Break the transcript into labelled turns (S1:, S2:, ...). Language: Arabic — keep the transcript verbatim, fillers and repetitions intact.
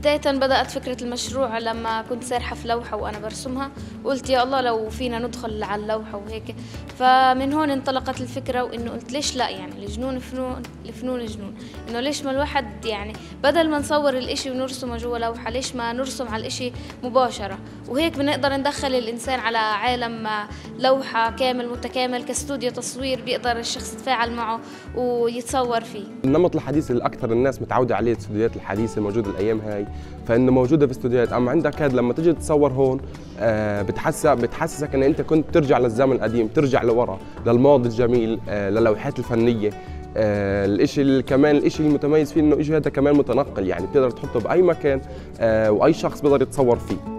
S1: بداية بدأت فكرة المشروع لما كنت سارحة في لوحة وأنا برسمها، وقلت يا الله لو فينا ندخل على اللوحة وهيك. فمن هون انطلقت الفكرة، وإنه قلت ليش لا، يعني الجنون فنون، الفنون جنون، إنه ليش ما الواحد يعني بدل ما نصور الإشي ونرسمه جوا لوحة، ليش ما نرسم على الإشي مباشرة، وهيك بنقدر ندخل الإنسان على عالم لوحة كامل متكامل كاستوديو تصوير بيقدر الشخص يتفاعل معه ويتصور فيه.
S2: النمط الحديث اللي أكثر الناس متعودة عليه الاستوديوهات الحديثة الموجودة الأيام هاي، فإنه موجودة في استوديوهات. أما عندك هاد لما تيجي تصور هون آه بتحسسك بتحسسك إن أنت كنت ترجع للزمن القديم، ترجع لورا للماضي الجميل، آه للوحات الفنية. آه الإشي اللي كمان الإشي المتميز فيه إنه الإشي هذا كمان متنقل، يعني بتقدر تحطه بأي مكان آه وأي شخص بيقدر يتصور فيه.